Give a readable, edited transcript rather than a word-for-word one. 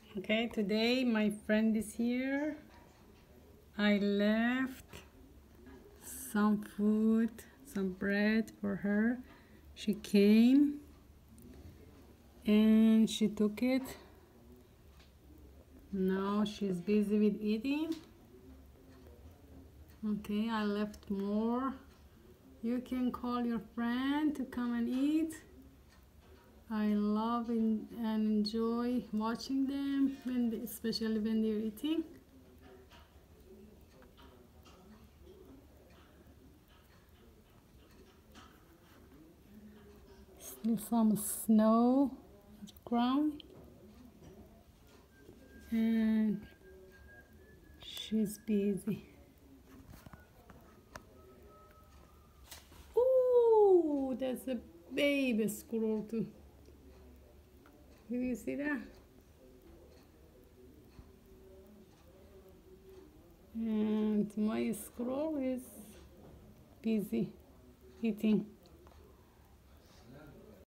Okay, today my friend is here. I left some food, some bread for her. She came and she took it. Now she's busy with eating. Okay, I left more. You can call your friend to come and eat. I love and enjoy watching them, especially when they're eating. Still some snow on the ground. And she's busy. Ooh, that's a baby squirrel too. Do you see that? And my squirrel is busy eating.